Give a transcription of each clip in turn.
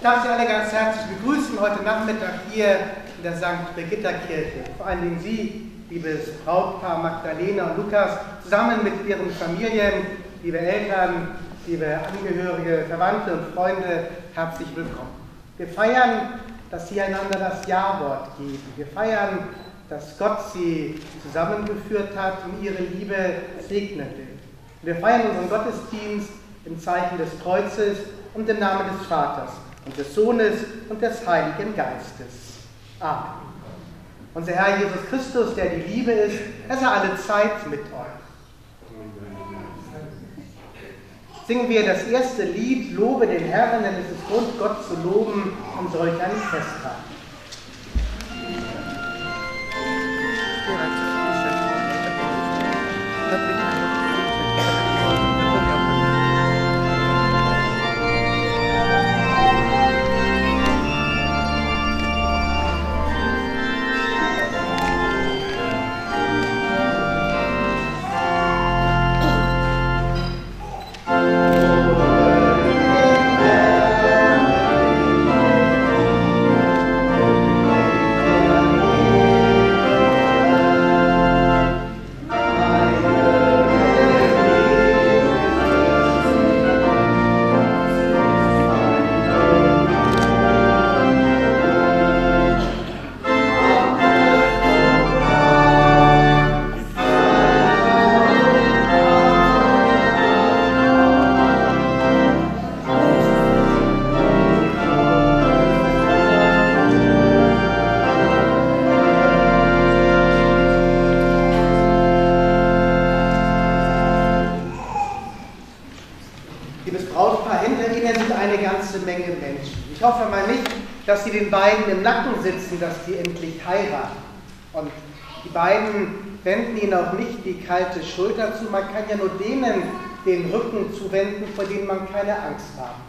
darf Sie alle ganz herzlich begrüßen heute Nachmittag hier in der St. Brigitta Kirche. Vor allen Dingen Sie, liebes Brautpaar Magdalena und Lukas, zusammen mit Ihren Familien, liebe Eltern, liebe Angehörige, Verwandte und Freunde, herzlich willkommen. Wir feiern, dass Sie einander das Ja-Wort geben. Wir feiern, dass Gott Sie zusammengeführt hat und Ihre Liebe segnen will. Wir feiern unseren Gottesdienst im Zeichen des Kreuzes und im Namen des Vaters und des Sohnes und des Heiligen Geistes. Amen. Unser Herr Jesus Christus, der die Liebe ist, er sei alle Zeit mit euch. Singen wir das erste Lied, Lobe den Herrn, denn es ist Grund, Gott zu loben an solch einem Festtag. Ich hoffe mal nicht, dass Sie den beiden im Nacken sitzen, dass die endlich heiraten. Und die beiden wenden ihnen auch nicht die kalte Schulter zu. Man kann ja nur denen den Rücken zuwenden, vor denen man keine Angst haben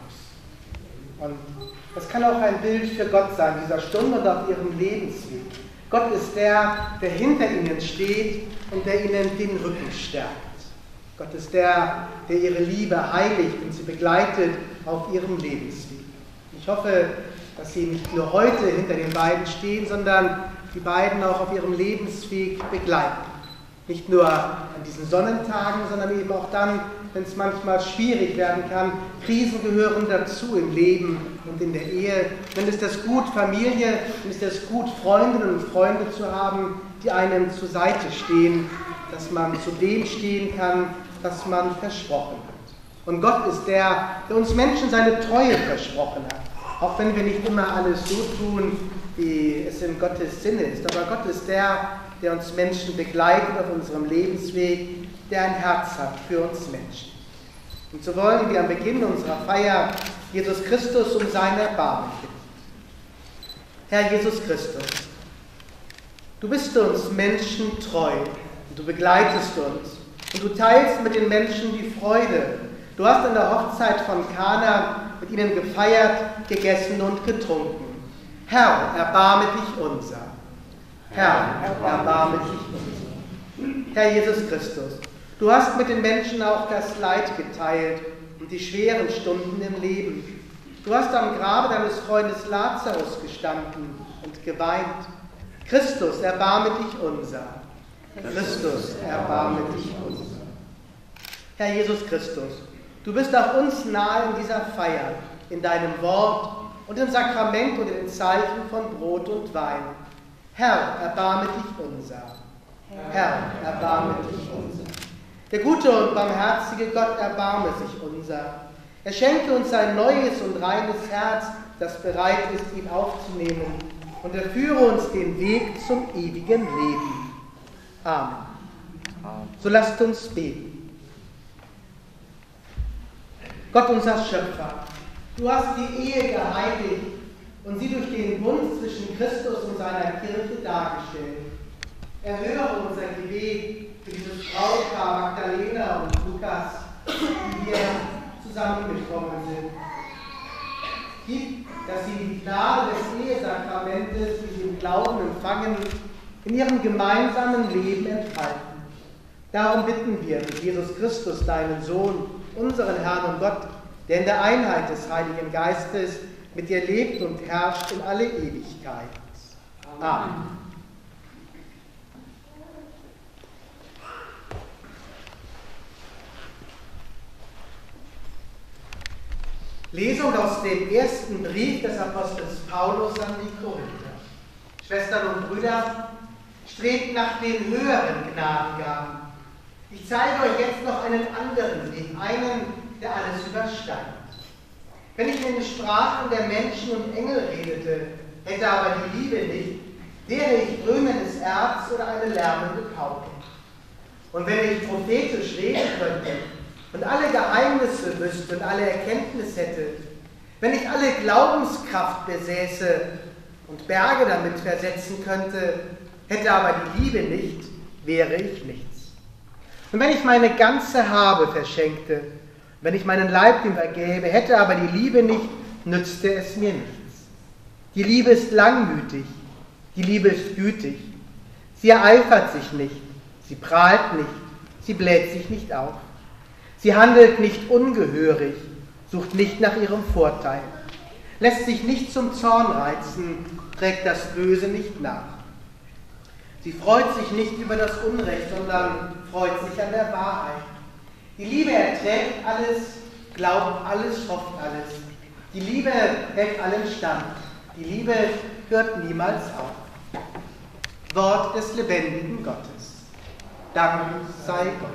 muss. Und das kann auch ein Bild für Gott sein, dieser Stunde und auf ihrem Lebensweg. Gott ist der, der hinter ihnen steht und der ihnen den Rücken stärkt. Gott ist der, der ihre Liebe heiligt und sie begleitet auf ihrem Lebensweg. Ich hoffe, dass Sie nicht nur heute hinter den beiden stehen, sondern die beiden auch auf ihrem Lebensweg begleiten. Nicht nur an diesen Sonnentagen, sondern eben auch dann, wenn es manchmal schwierig werden kann. Krisen gehören dazu im Leben und in der Ehe. Dann ist es gut, Familie, dann ist es gut, Freundinnen und Freunde zu haben, die einem zur Seite stehen, dass man zu dem stehen kann, was man versprochen hat. Und Gott ist der, der uns Menschen seine Treue versprochen hat. Auch wenn wir nicht immer alles so tun, wie es in Gottes Sinne ist. Aber Gott ist der, der uns Menschen begleitet auf unserem Lebensweg, der ein Herz hat für uns Menschen. Und so wollen wir am Beginn unserer Feier Jesus Christus um sein Erbarmen bitten. Herr Jesus Christus, du bist uns Menschen treu und du begleitest uns und du teilst mit den Menschen die Freude. Du hast an der Hochzeit von Kana mit ihnen gefeiert, gegessen und getrunken. Herr, erbarme dich unser. Herr, erbarme dich unser. Herr Jesus Christus, du hast mit den Menschen auch das Leid geteilt und die schweren Stunden im Leben. Du hast am Grabe deines Freundes Lazarus gestanden und geweint. Christus, erbarme dich unser. Christus, erbarme dich unser. Herr Jesus Christus, du bist auch uns nahe in dieser Feier, in deinem Wort und im Sakrament und in den Zeichen von Brot und Wein. Herr, erbarme dich unser. Herr, erbarme dich unser. Der gute und barmherzige Gott erbarme sich unser. Er schenke uns ein neues und reines Herz, das bereit ist, ihn aufzunehmen. Und er führe uns den Weg zum ewigen Leben. Amen. So lasst uns beten. Gott, unser Schöpfer, du hast die Ehe geheiligt und sie durch den Bund zwischen Christus und seiner Kirche dargestellt. Erhöre unser Gebet für dieses Brautpaar Magdalena und Lukas, die hier zusammengekommen sind. Gib, dass sie die Gnade des Ehesakramentes, die sie im Glauben empfangen, in ihrem gemeinsamen Leben entfalten. Darum bitten wir durch Jesus Christus, deinen Sohn, unseren Herrn und Gott, der in der Einheit des Heiligen Geistes mit dir lebt und herrscht in alle Ewigkeit. Amen. Lesung aus dem ersten Brief des Apostels Paulus an die Korinther. Schwestern und Brüder, strebt nach den höheren Gnadengaben. Ich zeige euch jetzt noch einen anderen Weg, einen, der alles übersteigt. Wenn ich in den Sprachen der Menschen und Engel redete, hätte aber die Liebe nicht, wäre ich dröhnendes Erz oder eine lärmende Pauke. Und wenn ich prophetisch reden könnte und alle Geheimnisse wüsste und alle Erkenntnis hätte, wenn ich alle Glaubenskraft besäße und Berge damit versetzen könnte, hätte aber die Liebe nicht, wäre ich nichts. Und wenn ich meine ganze Habe verschenkte, wenn ich meinen Leib ihm ergäbe, hätte aber die Liebe nicht, nützte es mir nichts. Die Liebe ist langmütig, die Liebe ist gütig. Sie ereifert sich nicht, sie prahlt nicht, sie bläht sich nicht auf. Sie handelt nicht ungehörig, sucht nicht nach ihrem Vorteil, lässt sich nicht zum Zorn reizen, trägt das Böse nicht nach. Sie freut sich nicht über das Unrecht, sondern freut sich an der Wahrheit. Die Liebe erträgt alles, glaubt alles, hofft alles. Die Liebe hält allen stand. Die Liebe hört niemals auf. Wort des lebendigen Gottes. Dank sei Gott.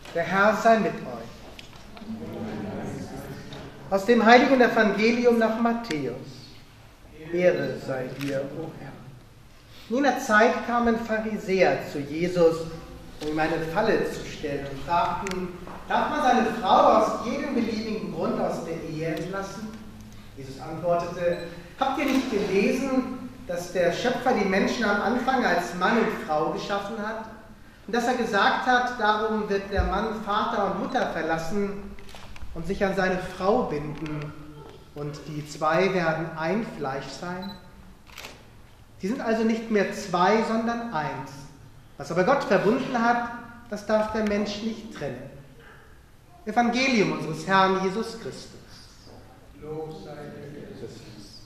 Der Herr sei mit euch. Aus dem heiligen Evangelium nach Matthäus. Ehre sei dir, o Herr. In jener Zeit kamen Pharisäer zu Jesus, um ihm eine Falle zu stellen und fragten, darf man seine Frau aus jedem beliebigen Grund aus der Ehe entlassen? Jesus antwortete, habt ihr nicht gelesen, dass der Schöpfer die Menschen am Anfang als Mann und Frau geschaffen hat? Und dass er gesagt hat, darum wird der Mann Vater und Mutter verlassen und sich an seine Frau binden, und die zwei werden ein Fleisch sein? Sie sind also nicht mehr zwei, sondern eins. Was aber Gott verbunden hat, das darf der Mensch nicht trennen. Evangelium unseres Herrn Jesus Christus. Lob sei dir, Christus.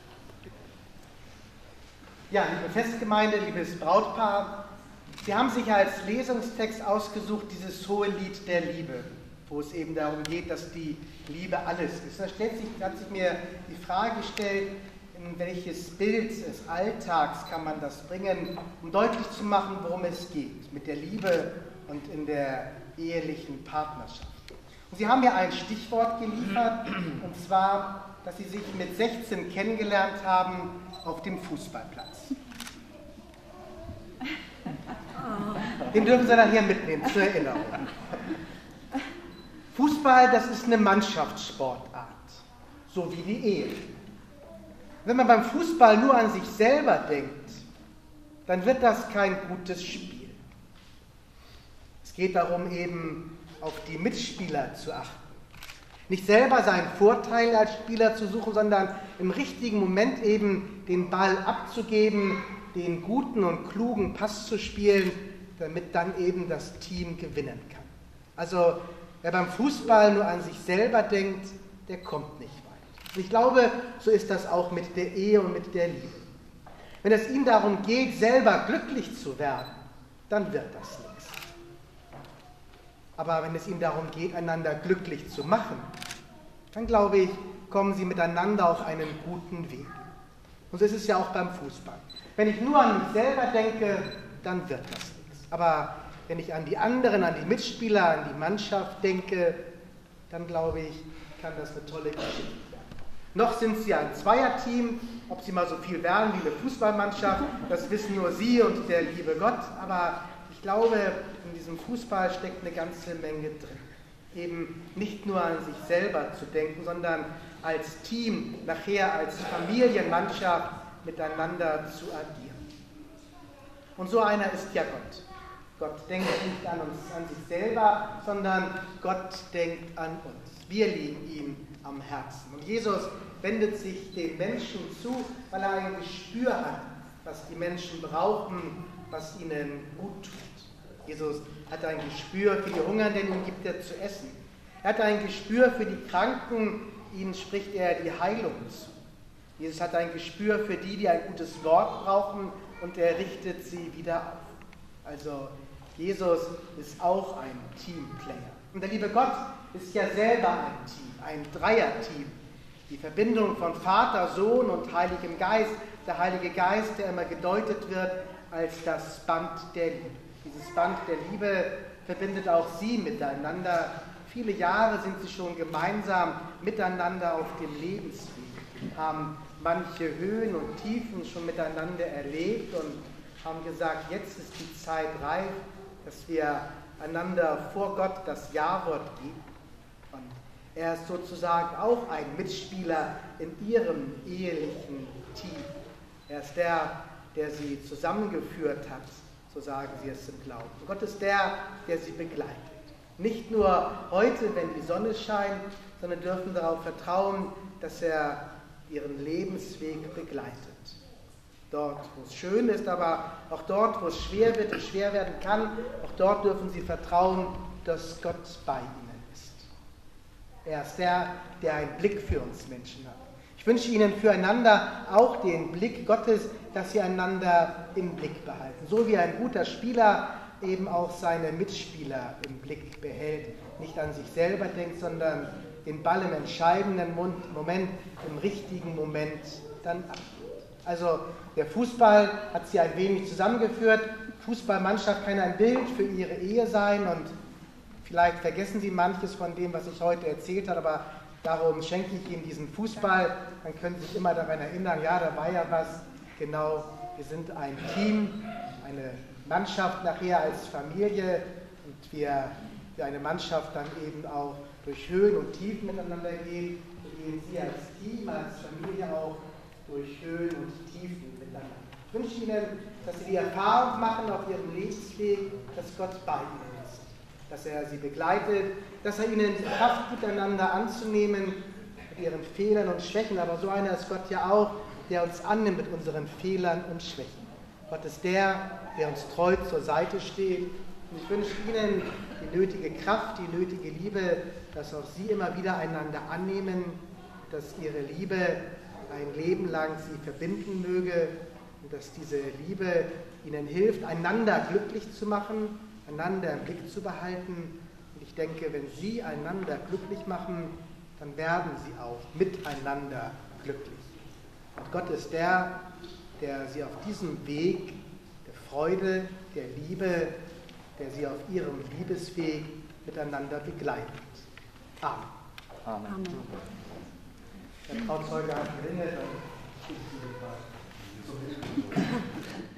Ja, liebe Festgemeinde, liebes Brautpaar, Sie haben sich als Lesungstext ausgesucht dieses hohe Lied der Liebe, wo es eben darum geht, dass die Liebe alles ist. Da hat sich mir die Frage gestellt, in welches Bild des Alltags kann man das bringen, um deutlich zu machen, worum es geht mit der Liebe und in der ehelichen Partnerschaft. Und Sie haben mir ein Stichwort geliefert, und zwar, dass Sie sich mit 16 kennengelernt haben auf dem Fußballplatz. Den dürfen Sie dann hier mitnehmen, zur Erinnerung. Fußball, das ist eine Mannschaftssportart, so wie die Ehe. Wenn man beim Fußball nur an sich selber denkt, dann wird das kein gutes Spiel. Es geht darum, eben auf die Mitspieler zu achten. Nicht selber seinen Vorteil als Spieler zu suchen, sondern im richtigen Moment eben den Ball abzugeben, den guten und klugen Pass zu spielen, damit dann eben das Team gewinnen kann. Also wer beim Fußball nur an sich selber denkt, der kommt nicht weit. Und ich glaube, so ist das auch mit der Ehe und mit der Liebe. Wenn es ihm darum geht, selber glücklich zu werden, dann wird das nichts. Aber wenn es ihm darum geht, einander glücklich zu machen, dann glaube ich, kommen sie miteinander auf einen guten Weg. Und so ist es ja auch beim Fußball. Wenn ich nur an mich selber denke, dann wird das nichts. Aber wenn ich an die anderen, an die Mitspieler, an die Mannschaft denke, dann glaube ich, kann das eine tolle Geschichte werden. Noch sind sie ein Zweierteam, ob sie mal so viel werden wie eine Fußballmannschaft, das wissen nur sie und der liebe Gott, aber ich glaube, in diesem Fußball steckt eine ganze Menge drin. Eben nicht nur an sich selber zu denken, sondern als Team, nachher als Familienmannschaft miteinander zu agieren. Und so einer ist ja Gott. Gott denkt nicht an sich selber, sondern Gott denkt an uns. Wir liegen ihm am Herzen. Und Jesus wendet sich den Menschen zu, weil er ein Gespür hat, was die Menschen brauchen, was ihnen gut tut. Jesus hat ein Gespür für die Hungernden, ihnen gibt er zu essen. Er hat ein Gespür für die Kranken, ihnen spricht er die Heilung zu. Jesus hat ein Gespür für die, die ein gutes Wort brauchen, und er richtet sie wieder auf. Also Jesus ist auch ein Teamplayer. Und der liebe Gott ist ja selber ein Team, ein Dreierteam. Die Verbindung von Vater, Sohn und Heiligem Geist, der Heilige Geist, der immer gedeutet wird als das Band der Liebe. Dieses Band der Liebe verbindet auch sie miteinander. Viele Jahre sind sie schon gemeinsam miteinander auf dem Lebensweg, haben manche Höhen und Tiefen schon miteinander erlebt und haben gesagt, jetzt ist die Zeit reif, dass wir einander vor Gott das Ja-Wort geben. Und er ist sozusagen auch ein Mitspieler in ihrem ehelichen Team. Er ist der sie zusammengeführt hat, so sagen sie es im Glauben. Und Gott ist der sie begleitet. Nicht nur heute, wenn die Sonne scheint, sondern dürfen darauf vertrauen, dass er ihren Lebensweg begleitet. Dort, wo es schön ist, aber auch dort, wo es schwer wird und schwer werden kann, auch dort dürfen sie vertrauen, dass Gott bei ihnen ist. Er ist der einen Blick für uns Menschen hat. Ich wünsche Ihnen füreinander auch den Blick Gottes, dass Sie einander im Blick behalten. So wie ein guter Spieler eben auch seine Mitspieler im Blick behält. Nicht an sich selber denkt, sondern den Ball im entscheidenden Moment, im richtigen Moment dann abgibt. Also der Fußball hat sie ein wenig zusammengeführt. Fußballmannschaft kann ein Bild für ihre Ehe sein und Vielleicht vergessen Sie manches von dem, was ich heute erzählt habe, aber darum schenke ich Ihnen diesen Fußball. Dann können Sie sich immer daran erinnern, ja, da war ja was. Genau, wir sind ein Team, eine Mannschaft nachher als Familie und wir eine Mannschaft dann eben auch durch Höhen und Tiefen miteinander gehen. So gehen Sie als Team, als Familie auch durch Höhen und Tiefen miteinander. Ich wünsche Ihnen, dass Sie die Erfahrung machen auf Ihrem Lebensweg, dass Gott bei Ihnen ist, dass er Sie begleitet, dass er Ihnen Kraft gibt, einander anzunehmen mit Ihren Fehlern und Schwächen. Aber so einer ist Gott ja auch, der uns annimmt mit unseren Fehlern und Schwächen. Gott ist der uns treu zur Seite steht. Und ich wünsche Ihnen die nötige Kraft, die nötige Liebe, dass auch Sie immer wieder einander annehmen, dass Ihre Liebe ein Leben lang Sie verbinden möge und dass diese Liebe Ihnen hilft, einander glücklich zu machen, einander im Blick zu behalten. Und ich denke, wenn Sie einander glücklich machen, dann werden Sie auch miteinander glücklich. Und Gott ist der Sie auf diesem Weg der Freude, der Liebe, der Sie auf Ihrem Liebesweg miteinander begleitet. Amen. Amen. Der Trauzeuge hat geringelt und ich